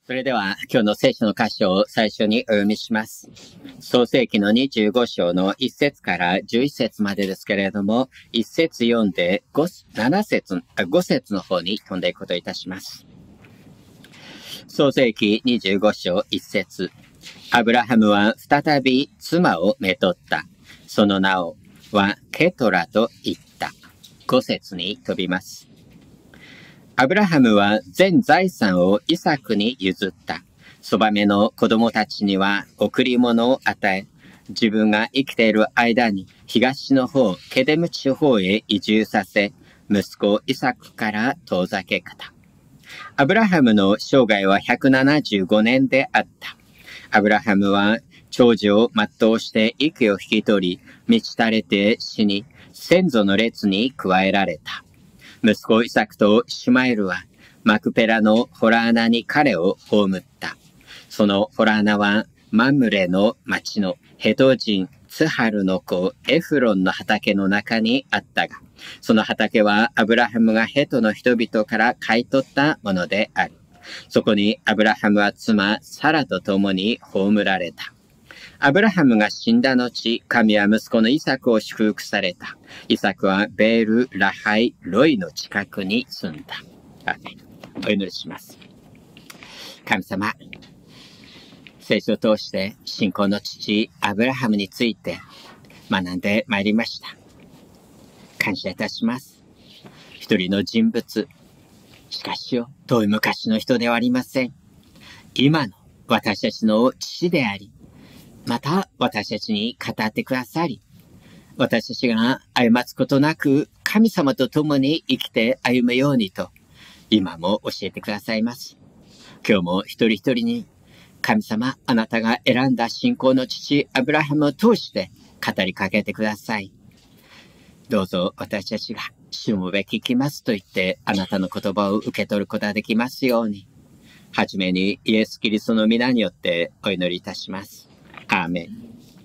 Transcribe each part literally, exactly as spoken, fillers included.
それでは今日の聖書の箇所を最初にお読みします。創世記のにじゅうご章のいち節からじゅういち節までですけれども、いち節読んで 5, 7節ご節の方に飛んでいくこといたします。創世記にじゅうご章いち節。アブラハムは再び妻をめとった。その名をはケトラと言った。ご節に飛びます。アブラハムは全財産をイサクに譲った。そばめの子供たちには贈り物を与え、自分が生きている間に東の方、ケデム地方へ移住させ、息子イサクから遠ざけ方。アブラハムの生涯はひゃくななじゅうごねんであった。アブラハムは長寿を全うして息を引き取り、満ち垂れて死に、先祖の列に加えられた。息子イサクとシュマエルはマクペラのホラー穴に彼を葬った。そのホラー穴はマムレの町のヘト人ツハルの子エフロンの畑の中にあったが、その畑はアブラハムがヘトの人々から買い取ったものである。そこにアブラハムは妻サラと共に葬られた。アブラハムが死んだ後、神は息子のイサクを祝福された。イサクはベール・ラハイ・ロイの近くに住んだ。お祈りします。神様、聖書を通して信仰の父アブラハムについて学んでまいりました。感謝いたします。一人の人物、しかしよ、遠い昔の人ではありません。今の私たちの父であり、また私たちに語ってくださり、私たちが過つことなく神様と共に生きて歩むようにと今も教えてくださいます。今日も一人一人に神様、あなたが選んだ信仰の父アブラハムを通して語りかけてください。どうぞ私たちがしもべ聞きますと言ってあなたの言葉を受け取ることができますように、はじめにイエス・キリストの皆によってお祈りいたします。アーメン。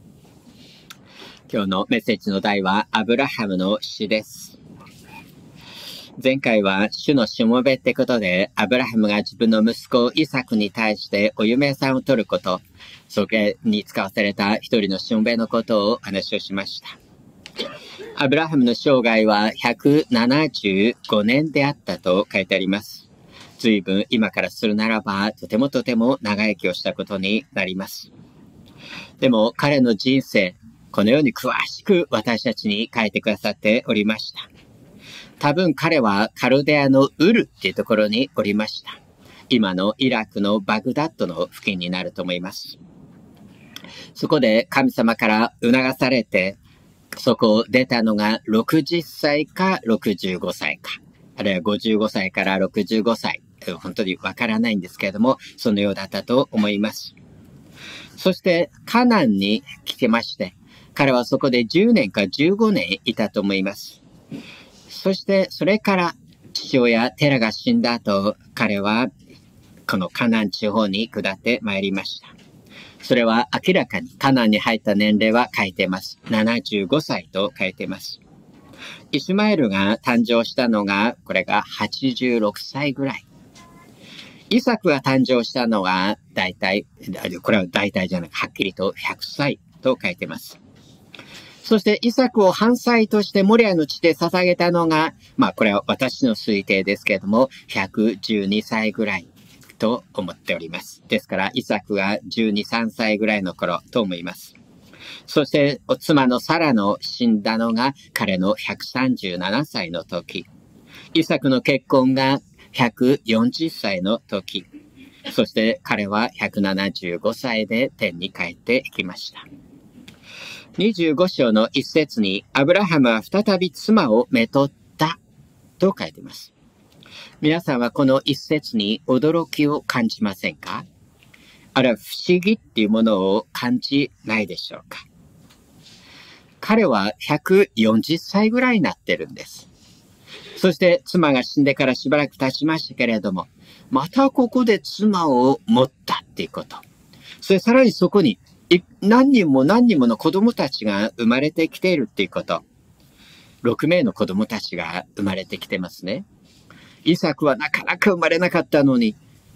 今日のメッセージの題はアブラハムの死です。前回は主のしもべってことで、アブラハムが自分の息子イサクに対してお嫁さんを取ること、それに使わされた一人のしもべのことを話をしました。アブラハムの生涯はひゃくななじゅうごねんであったと書いてあります。随分今からするならば、とてもとても長生きをしたことになります。でも彼の人生、このように詳しく私たちに書いてくださっておりました。多分彼はカルデアのウルっていうところにおりました。今のイラクのバグダッドの付近になると思います。そこで神様から促されて、そこを出たのがろくじゅっさいかろくじゅうごさいか、あるいはごじゅうごさいからろくじゅうごさい、本当にわからないんですけれども、そのようだったと思います。そしてカナンに来てまして、彼はそこでじゅうねんかじゅうごねんいたと思います。そしてそれから父親テラが死んだ後、彼はこのカナン地方に下ってまいりました。それは明らかにカナンに入った年齢は書いています。ななじゅうごさいと書いています。イスマエルが誕生したのが、これがはちじゅうろくさいぐらい。イサクが誕生したのは、だいたい、これは大体じゃなく、はっきりとひゃくさいと書いています。そして、イサクを半妻としてモリアの地で捧げたのが、まあ、これは私の推定ですけれども、ひゃくじゅうにさいぐらいと思っております。ですから、イサクがじゅうに、さんさいぐらいの頃と思います。そして、妻のサラの死んだのが彼のひゃくさんじゅうななさいの時。イサクの結婚がひゃくよんじゅっさいの時。そして彼はひゃくななじゅうごさいで天に帰っていきました。にじゅうご章の一節に、アブラハムは再び妻をめとったと書いています。皆さんはこの一節に驚きを感じませんか？あるいは不思議っていうものを感じないでしょうか？彼はひゃくよんじゅっさいぐらいになってるんです。そして妻が死んでからしばらく経ちましたけれども、またここで妻を持ったっていうこと。それさらにそこに何人も何人もの子供たちが生まれてきているっていうこと。ろくめいの子供たちが生まれてきてますね。イサクはなかなか生まれなかったのに、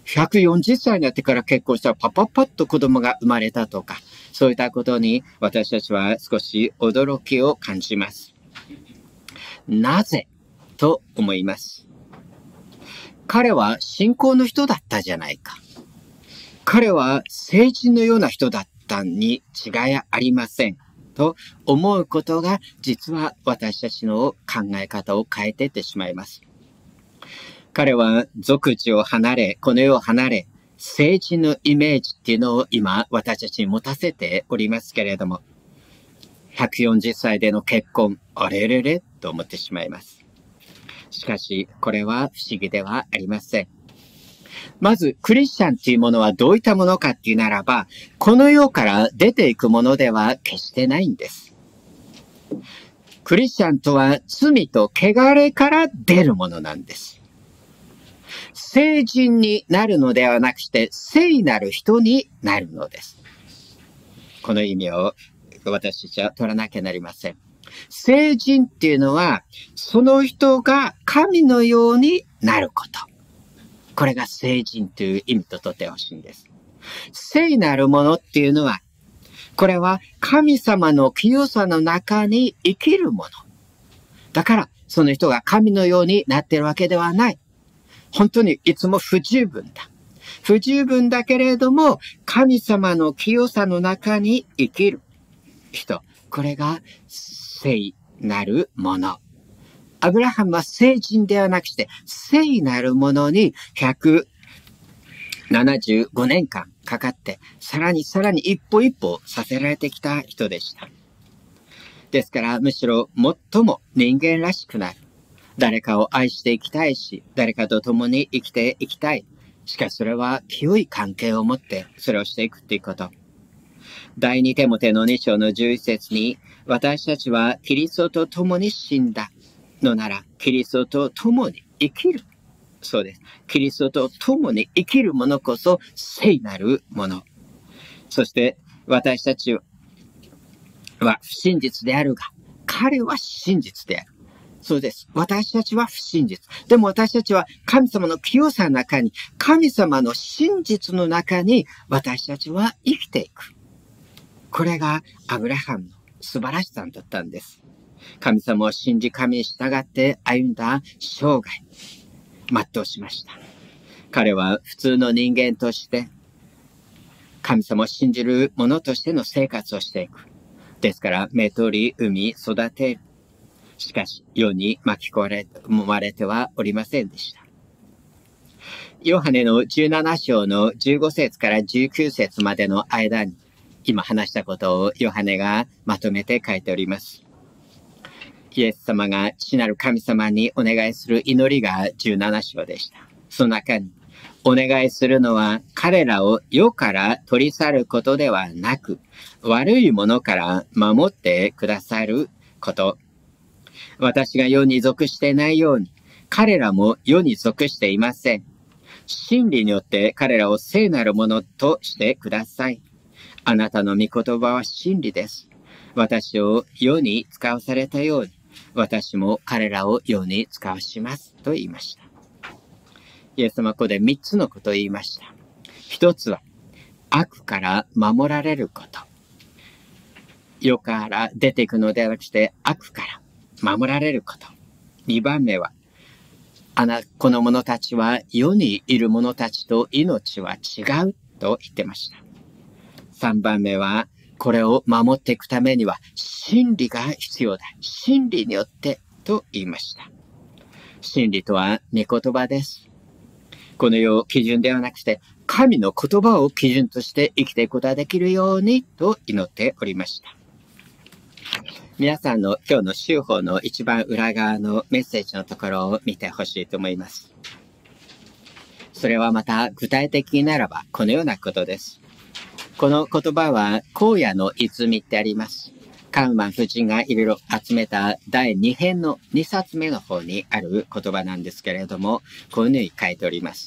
ひゃくよんじゅっさいになってから結婚したらパパパッと子供が生まれたとか、そういったことに私たちは少し驚きを感じます。なぜと思います。彼は信仰の人だったじゃないか。彼は聖人のような人だったに違いありません。と思うことが実は私たちの考え方を変えていってしまいます。彼は属地を離れ、この世を離れ、聖人のイメージっていうのを今私たちに持たせておりますけれども、ひゃくよんじゅっさいでの結婚、あれれれと思ってしまいます。しかし、これは不思議ではありません。まず、クリスチャンというものはどういったものかっていうならば、この世から出ていくものでは決してないんです。クリスチャンとは罪と汚れから出るものなんです。聖人になるのではなくして、聖なる人になるのです。この意味を私たちは取らなきゃなりません。聖人っていうのは、その人が神のようになること。これが聖人という意味ととってほしいんです。聖なるものっていうのは、これは神様の清さの中に生きるもの。だから、その人が神のようになっているわけではない。本当にいつも不十分だ。不十分だけれども、神様の清さの中に生きる人。これが聖なるもの。アブラハムは聖人ではなくして、聖なるものにひゃくななじゅうごねんかんかかって、さらにさらに一歩一歩させられてきた人でした。ですから、むしろ最も人間らしくなる。誰かを愛していきたいし、誰かと共に生きていきたい。しかしそれは清い関係を持ってそれをしていくっていうこと。第二テモテのに章のじゅういち節に、私たちはキリストと共に死んだのなら、キリストと共に生きる。そうです。キリストと共に生きるものこそ聖なるもの。そして私たちは不真実であるが、彼は真実である。そうです。私たちは不真実。でも私たちは神様の清さの中に、神様の真実の中に私たちは生きていく。これがアブラハムの素晴らしさだったんです。神様を信じ神に従って歩んだ生涯、全うしました。彼は普通の人間として、神様を信じる者としての生活をしていく。ですから、目取り、産み、育てる。しかし、世に巻き込まれてはおりませんでした。ヨハネのじゅうなな章のじゅうご節からじゅうきゅう節までの間に、今話したことをヨハネがまとめて書いております。イエス様が父なる神様にお願いする祈りがじゅうなな章でした。その中に、お願いするのは彼らを世から取り去ることではなく、悪いものから守ってくださること。私が世に属していないように、彼らも世に属していません。真理によって彼らを聖なるものとしてください。あなたの御言葉は真理です。私を世に使わされたように、私も彼らを世に使わします。と言いました。イエス様はここで三つのことを言いました。一つは、悪から守られること。世から出ていくのではなくして悪から守られること。二番目は、あなこの者たちは世にいる者たちと命は違うと言ってました。三番目は、これを守っていくためには真理が必要だ。真理によってと言いました。真理とは御言葉です。この世を基準ではなくて、神の言葉を基準として生きていくことができるようにと祈っておりました。皆さんの今日の週報の一番裏側のメッセージのところを見てほしいと思います。それはまた具体的ならばこのようなことです。この言葉は荒野の泉ってあります。カウマン夫人がいろいろ集めただいに編のに冊目の方にある言葉なんですけれども、こういうふうに書いております。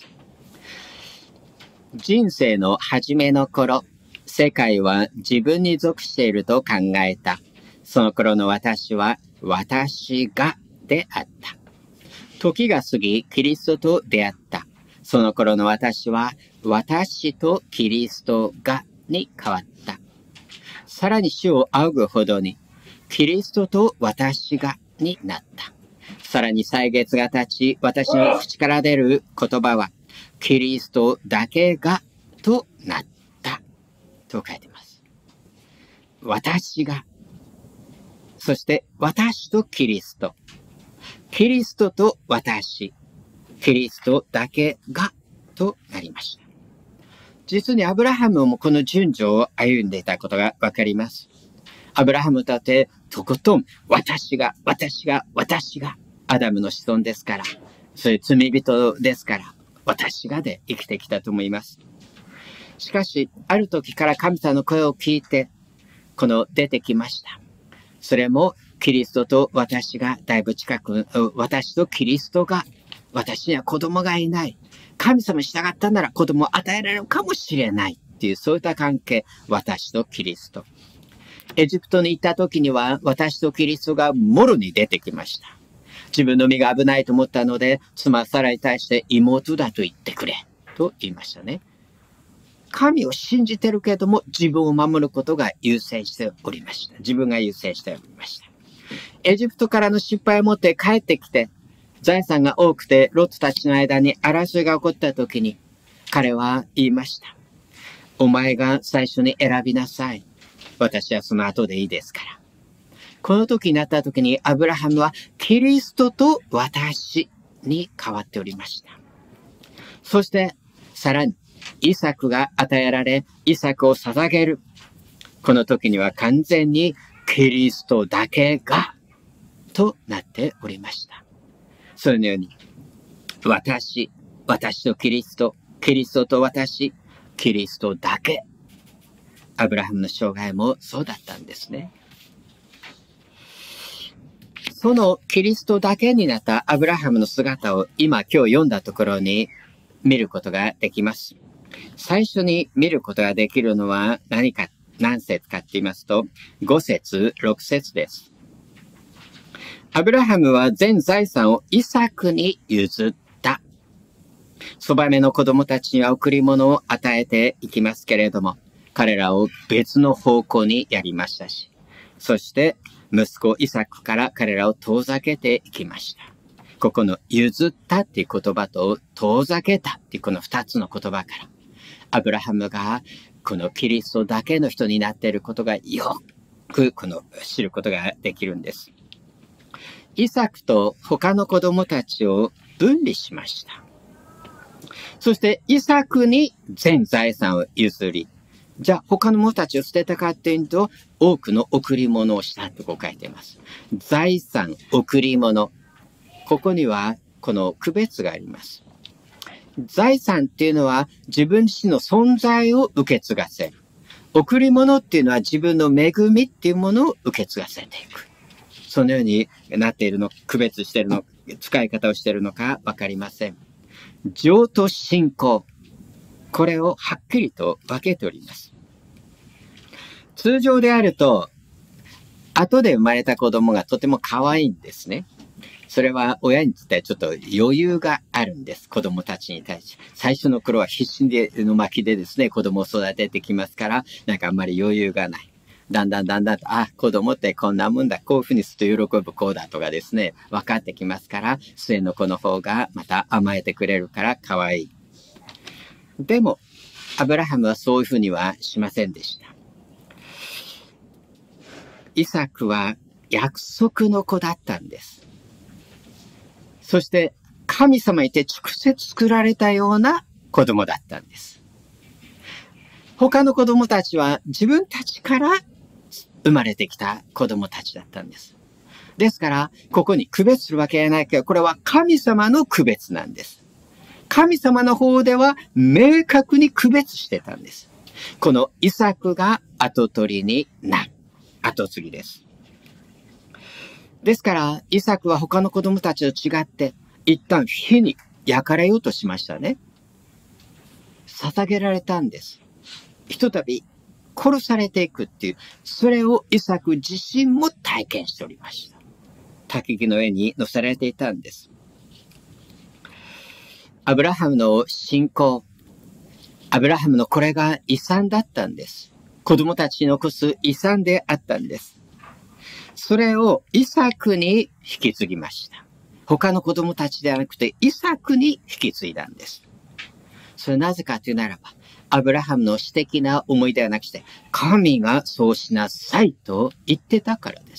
人生の初めの頃、世界は自分に属していると考えた。その頃の私は私がであった。時が過ぎ、キリストと出会った。 その頃の私は、私とキリストがに変わった。さらに主を仰ぐほどに、キリストと私がになった。さらに歳月が経ち、私の口から出る言葉は、キリストだけがとなった。と書いています。私が、そして私とキリスト。キリストと私。キリストだけがとなりました。実にアブラハムもこの順序を歩んでいたことがわかります。アブラハムだってとことん私が、私が、私がアダムの子孫ですから、そういう罪人ですから、私がで生きてきたと思います。しかし、ある時から神様の声を聞いて、この出てきました。それもキリストと私がだいぶ近く、私とキリストが、私には子供がいない。神様に従ったなら子供を与えられるかもしれないっていう、そういった関係、私とキリスト。エジプトに行った時には、私とキリストがもろに出てきました。自分の身が危ないと思ったので、妻サラに対して妹だと言ってくれ、と言いましたね。神を信じてるけども、自分を守ることが優先しておりました。自分が優先しておりました。エジプトからの失敗を持って帰ってきて、財産が多くて、ロットたちの間に争いが起こった時に、彼は言いました。お前が最初に選びなさい。私はその後でいいですから。この時になった時に、アブラハムはキリストと私に変わっておりました。そして、さらに、イサクが与えられ、イサクを捧げる。この時には完全にキリストだけが、となっておりました。そのように、私、私とキリスト、キリストと私、キリストだけ。アブラハムの生涯もそうだったんですね。そのキリストだけになったアブラハムの姿を今今日読んだところに見ることができます。最初に見ることができるのは何か、何節かって言いますと、ご節、ろく節です。アブラハムは全財産をイサクに譲った。そばめの子供たちには贈り物を与えていきますけれども、彼らを別の方向にやりましたし、そして息子イサクから彼らを遠ざけていきました。ここの譲ったっていう言葉と遠ざけたっていうこの二つの言葉から、アブラハムがこのキリストだけの人になっていることがよくこの知ることができるんです。イサクと他の子供たちを分離しました。そしてイサクに全財産を譲り、じゃあ他の者たちを捨てたかっていうと、多くの贈り物をしたとこう書いています。財産、贈り物。ここにはこの区別があります。財産っていうのは自分自身の存在を受け継がせる。贈り物っていうのは自分の恵みっていうものを受け継がせていく。そのようになっているの、区別しているの、使い方をしているのかわかりません。情と信仰。これをはっきりと分けております。通常であると、後で生まれた子供がとても可愛いんですね。それは親にとってはちょっと余裕があるんです。子供たちに対して。最初の頃は必死での巻きでですね、子供を育ててきますから、なんかあんまり余裕がない。だんだんだんだんと、あ、子供ってこんなもんだ、こういうふうにすると喜ぶ子だとかですね、分かってきますから、末の子の方がまた甘えてくれるから可愛い。でも、アブラハムはそういうふうにはしませんでした。イサクは約束の子だったんです。そして、神様にて直接作られたような子供だったんです。他の子供たちは自分たちから生まれてきた子供たちだったんです。ですから、ここに区別するわけはないけど、これは神様の区別なんです。神様の方では明確に区別してたんです。このイサクが跡取りになる。跡継ぎです。ですから、イサクは他の子供たちと違って、一旦火に焼かれようとしましたね。捧げられたんです。ひとたび殺されていくっていう、それをイサク自身も体験しておりました。焚き木の上に乗せられていたんです。 アブラハムの信仰、アブラハムのこれが遺産だったんです。子供たちに残す遺産であったんです。それをイサクに引き継ぎました。他の子供たちではなくてイサクに引き継いだんです。それはなぜかというならば、アブラハムの私的な思いではなくて、神がそうしなさいと言ってたからです。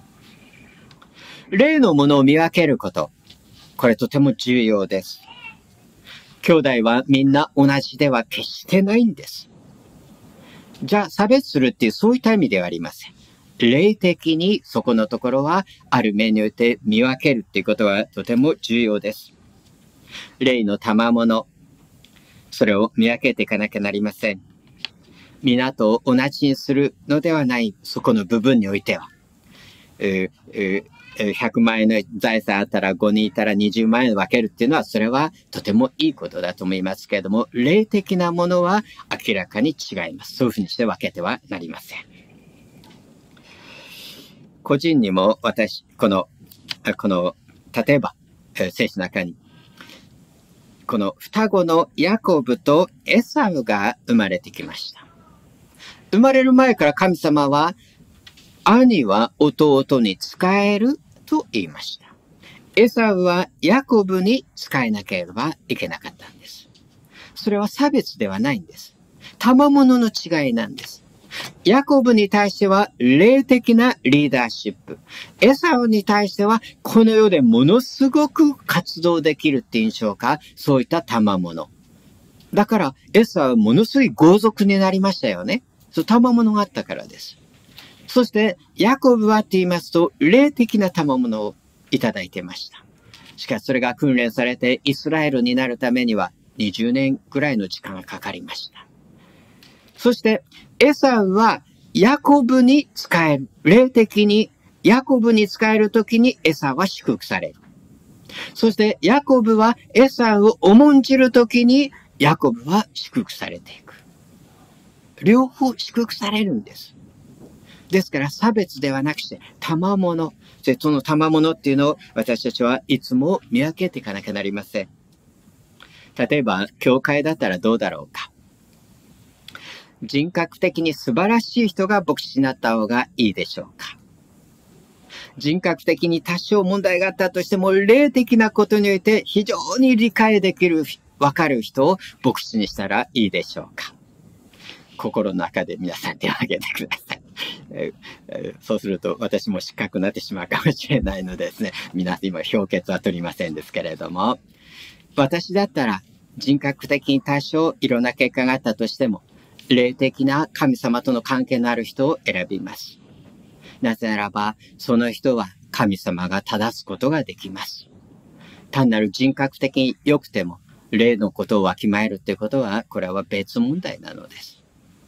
霊のものを見分けること、これとても重要です。兄弟はみんな同じでは決してないんです。じゃあ差別するっていうそういった意味ではありません。霊的にそこのところはある面において見分けるっていうことはとても重要です。霊の賜物、それを見分けていかなきゃなりません。皆と同じにするのではないそこの部分においては、えーえーひゃくまんえんの財産あったらごにんいたらにじゅうまんえん分けるっていうのはそれはとてもいいことだと思いますけれども、霊的なものは明らかに違います。そういうふうにして分けてはなりません。個人にも私、この、この、例えば、聖書の中に、この双子のヤコブとエサウが生まれてきました。生まれる前から神様は、兄は弟に仕えると言いました。エサウはヤコブに仕えなければいけなかったんです。それは差別ではないんです。賜物の違いなんです。ヤコブに対しては霊的なリーダーシップ。エサウに対してはこの世でものすごく活動できるって印象か、そういった賜物。だからエサウはものすごい豪族になりましたよね。そう賜物があったからです。そして、ヤコブはって言いますと、霊的な賜物をいただいていました。しかし、それが訓練されて、イスラエルになるためには、にじゅうねんぐらいの時間がかかりました。そして、エサウは、ヤコブに仕える。霊的に、ヤコブに仕えるときに、エサウは祝福される。そして、ヤコブは、エサウを重んじるときに、ヤコブは祝福されていく。両方祝福されるんです。ですから差別ではなくして賜物。その賜物っていうのを私たちはいつも見分けていかなきゃなりません。例えば、教会だったらどうだろうか。人格的に素晴らしい人が牧師になった方がいいでしょうか。人格的に多少問題があったとしても、霊的なことにおいて非常に理解できる、わかる人を牧師にしたらいいでしょうか。心の中で皆さん手を挙げてください。えー、そうすると私も失格になってしまうかもしれないのでですね、皆さん今評決は取りませんですけれども、私だったら人格的に多少いろんな結果があったとしても、霊的な神様との関係のある人を選びます。なぜならば、その人は神様が正すことができます。単なる人格的に良くても、霊のことをわきまえるということは、これは別問題なのです。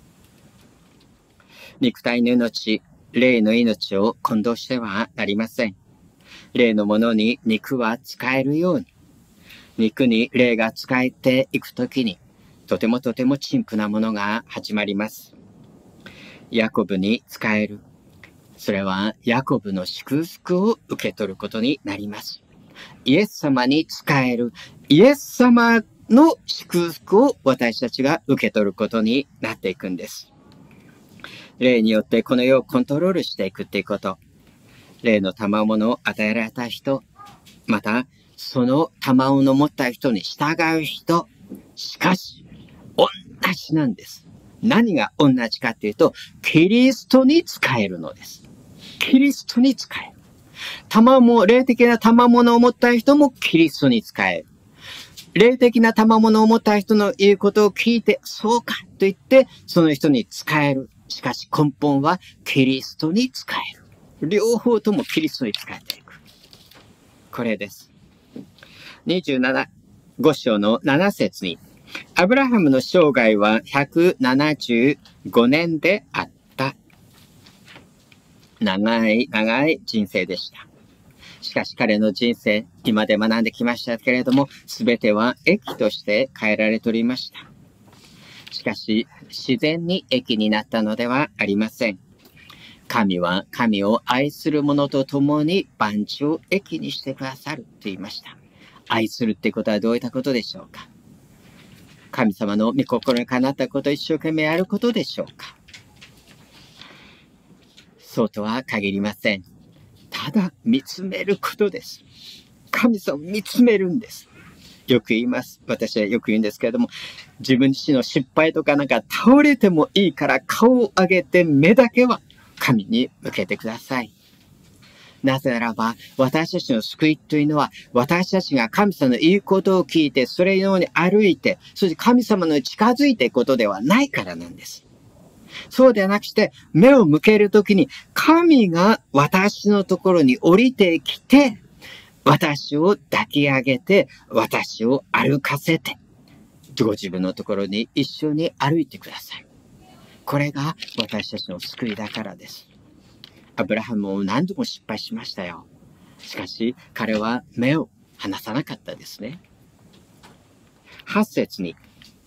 肉体の命、霊の命を混同してはなりません。霊のものに肉は使えるように、肉に霊が使えていくときに、とてもとても陳腐なものが始まります。ヤコブに使える。それはヤコブの祝福を受け取ることになります。イエス様に使える。イエス様の祝福を私たちが受け取ることになっていくんです。霊によってこの世をコントロールしていくっていうこと。霊の賜物を与えられた人。また、その賜物を持った人に従う人。しかし、同じなんです。何が同じかっていうと、キリストに使えるのです。キリストに使える。賜物、霊的な賜物を持った人もキリストに使える。霊的な賜物を持った人の言うことを聞いて、そうかと言って、その人に使える。しかし根本はキリストに使える。両方ともキリストに使えていく。これです。にじゅうなな、ご章のなな節に、アブラハムの生涯はひゃくななじゅうごねんであった。長い長い人生でした。しかし彼の人生、今で学んできましたけれども、すべては益として変えられておりました。しかし、自然に益になったのではありません。神は神を愛する者と共に万事を益にしてくださると言いました。 愛するってことはどういったことでしょうか。神様の御心にかなったことを一生懸命やることでしょうか。そうとは限りません。ただ見つめることです。神様を見つめるんです。よく言います。私はよく言うんですけれども、自分自身の失敗とかなんか倒れてもいいから顔を上げて目だけは神に向けてください。なぜならば、私たちの救いというのは、私たちが神様の言うことを聞いて、それように歩いて、そして神様の近づいていくことではないからなんです。そうではなくして、目を向けるときに、神が私のところに降りてきて、私を抱き上げて、私を歩かせて、ご自分のところに一緒に歩いてください。これが私たちの救いだからです。アブラハムも何度も失敗しましたよ。しかし、彼は目を離さなかったですね。はち節に、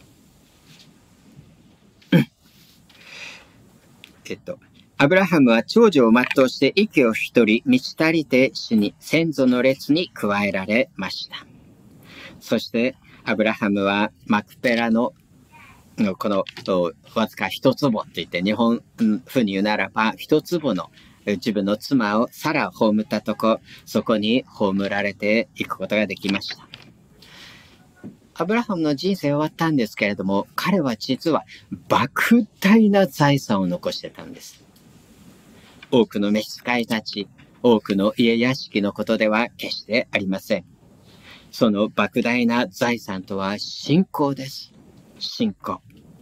えっと、アブラハムは長女を全うして息を一人満ち足りて死に先祖の列に加えられました。そしてアブラハムはマクペラのこのわずか一坪って言って日本風に言うならば一坪の自分の妻をサラを葬ったとこ、そこに葬られていくことができました。アブラハムの人生終わったんですけれども、彼は実は莫大な財産を残してたんです。多くの召使いたち、多くの家屋敷のことでは決してありません。その莫大な財産とは信仰です。信仰。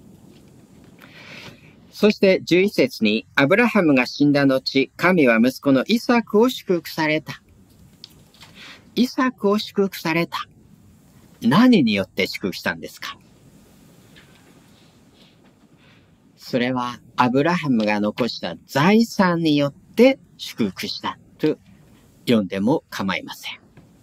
そしてじゅういち節に、アブラハムが死んだ後、神は息子のイサクを祝福された。イサクを祝福された。何によって祝福したんですか？それはアブラハムが残した財産によって祝福したと読んでも構いません。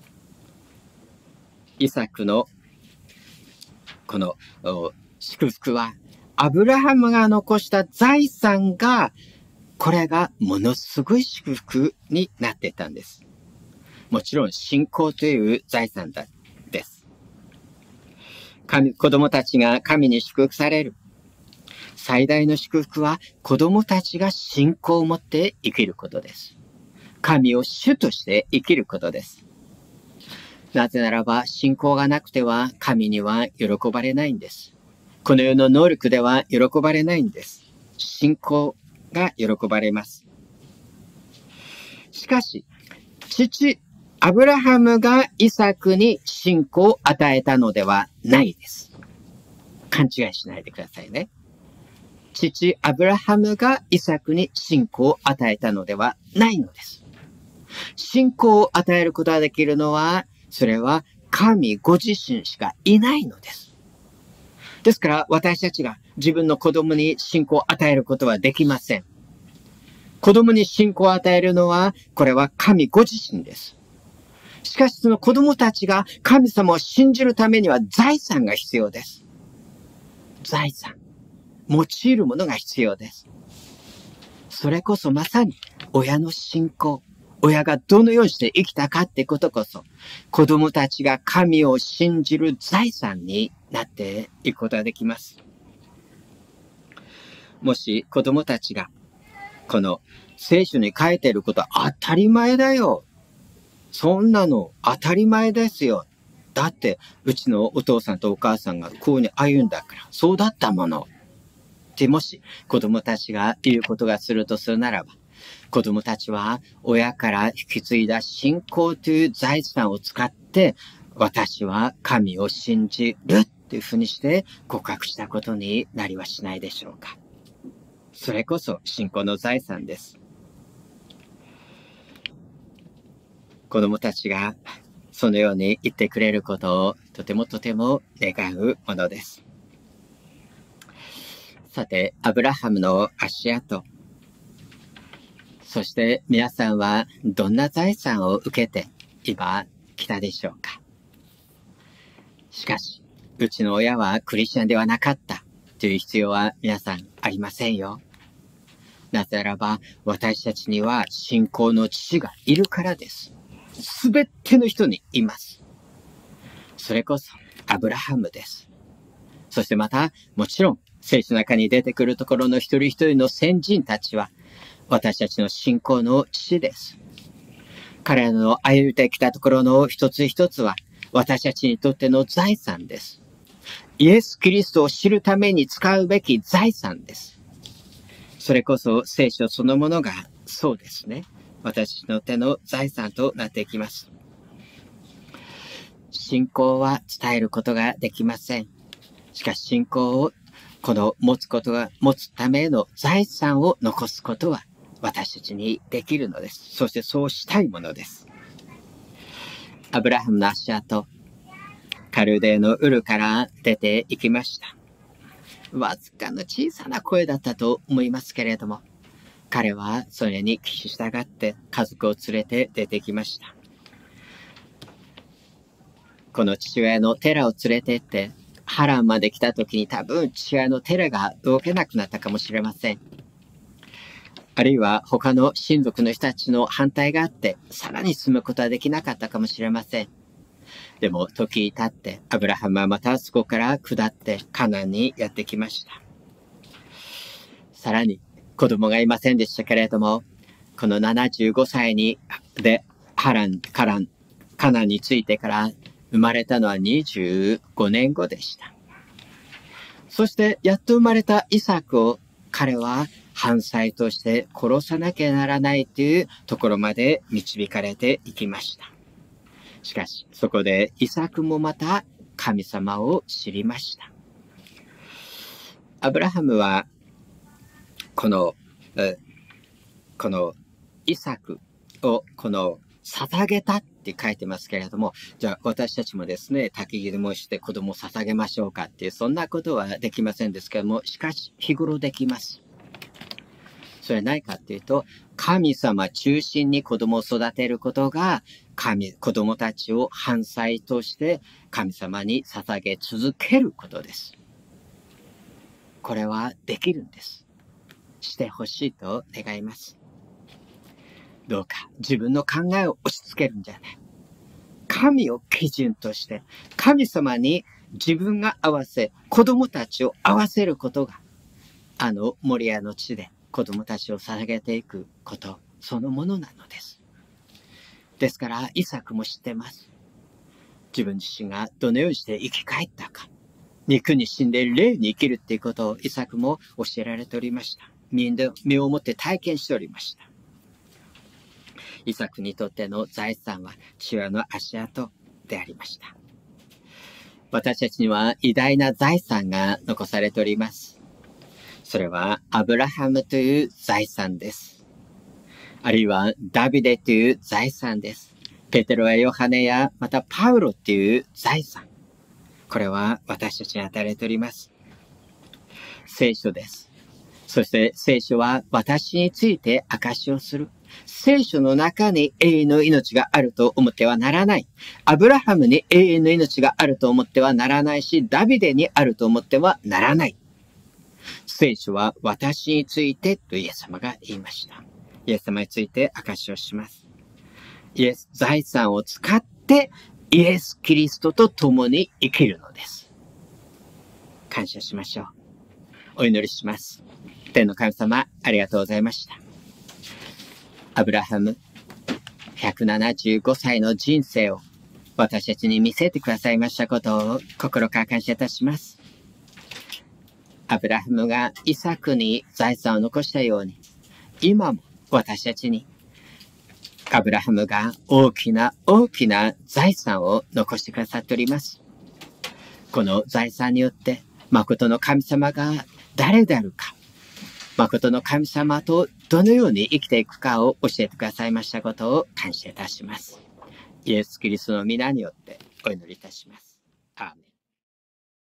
イサクのこの祝福はアブラハムが残した財産が、これがものすごい祝福になっていたんです。もちろん信仰という財産だです。神、子供たちが神に祝福される。最大の祝福は子供たちが信仰を持って生きることです。神を主として生きることです。なぜならば信仰がなくては神には喜ばれないんです。この世の能力では喜ばれないんです。信仰が喜ばれます。しかし、父、アブラハムがイサクに信仰を与えたのではないです。勘違いしないでくださいね。父、アブラハムがイサクに信仰を与えたのではないのです。信仰を与えることができるのは、それは神ご自身しかいないのです。ですから私たちが自分の子供に信仰を与えることはできません。子供に信仰を与えるのは、これは神ご自身です。しかしその子供たちが神様を信じるためには財産が必要です。財産。用いるものが必要です。それこそまさに親の信仰。親がどのようにして生きたかってことこそ、子供たちが神を信じる財産になっていくことができます。もし子供たちが、この聖書に書いていることは当たり前だよ。そんなの当たり前ですよ。だって、うちのお父さんとお母さんがこうに歩んだから、そうだったもの。ってもし子供たちが言うことがするとするならば、子供たちは親から引き継いだ信仰という財産を使って私は神を信じるっていうふうにして告白したことになりはしないでしょうか。それこそ信仰の財産です。子供たちがそのように言ってくれることをとてもとても願うものです。さて、アブラハムの足跡、そして皆さんはどんな財産を受けて今来たでしょうか。しかし、うちの親はクリスチャンではなかったという必要は皆さんありませんよ。なぜならば私たちには信仰の父がいるからです。すべての人にいます。 それこそアブラハムです。そしてまた、もちろん、聖書の中に出てくるところの一人一人の先人たちは、私たちの信仰の父です。彼らの歩いてきたところの一つ一つは、私たちにとっての財産です。イエス・キリストを知るために使うべき財産です。それこそ聖書そのものがそうですね。私の手の財産となっていきます。信仰は伝えることができません。しかし信仰をこの持つことが、持つための財産を残すことは私たちにできるのです。そしてそうしたいものです。アブラハムの足跡、カルデのウルから出て行きました。わずかの小さな声だったと思いますけれども、彼はそれに聞き従って家族を連れて出てきました。この父親のテラを連れて行って、ハランまで来た時に多分父親のテラが動けなくなったかもしれません。あるいは他の親族の人たちの反対があって、さらに進むことはできなかったかもしれません。でも時経って、アブラハムはまたそこから下ってカナンにやってきました。さらに子供がいませんでしたけれども、このななじゅうごさいにでハラン、カラン、カナンについてから生まれたのはにじゅうごねんごでした。そしてやっと生まれたイサクを彼は犯罪として殺さなきゃならないというところまで導かれていきました。しかし、そこでイサクもまた神様を知りました。アブラハムは、この、このイサクを、この、捧げたって書いてますけれども、じゃあ私たちもですね、焚き木でもして子供を捧げましょうかっていう、そんなことはできませんですけれども、しかし、日頃できます。それは何かっていうと、神様中心に子供を育てることが、神、子供たちを犯罪として神様に捧げ続けることです。これはできるんです。してほしいと願います。どうか自分の考えを押し付けるんじゃない。神を基準として、神様に自分が合わせ、子供たちを合わせることが、あのモリアの地で、子供たちを捧げていくことそのものなのです。ですから、イサクも知ってます。自分自身がどのようにして生き返ったか。肉に死んで霊に生きるっていうことをイサクも教えられておりました。身をもって体験しておりました。イサクにとっての財産は父親の足跡でありました。私たちには偉大な財産が残されております。それはアブラハムという財産です。あるいはダビデという財産です。ペテロやヨハネやまたパウロという財産。これは私たちに与えられております。聖書です。そして聖書は私について証しをする。聖書の中に永遠の命があると思ってはならない。アブラハムに永遠の命があると思ってはならないし、ダビデにあると思ってはならない。聖書は私についてとイエス様が言いました。イエス様について証しをします。イエス、財産を使ってイエス・キリストと共に生きるのです。感謝しましょう。お祈りします。天の神様、ありがとうございました。アブラハム、ひゃくななじゅうごさいの人生を私たちに見せてくださいましたことを心から感謝いたします。アブラハムがイサクに財産を残したように、今も私たちにアブラハムが大きな大きな財産を残してくださっております。この財産によって、誠の神様が誰であるか、誠の神様とどのように生きていくかを教えてくださいましたことを感謝いたします。イエス・キリストの皆によってお祈りいたします。アーメン。